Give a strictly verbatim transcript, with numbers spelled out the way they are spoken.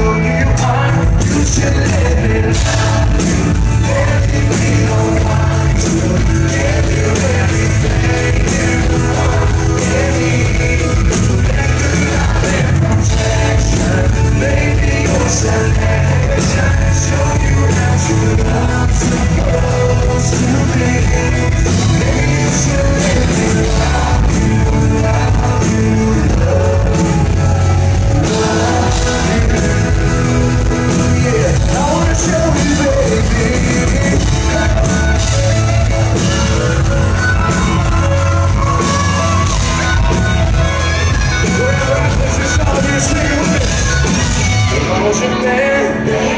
show you how you should live it. Love you, everything I want to. Give you everything you want. Give me every love and protection. Maybe your selection. Show you how true love's supposed to be. Maybe you should live it. Love you, love you, love you. Emotion, man.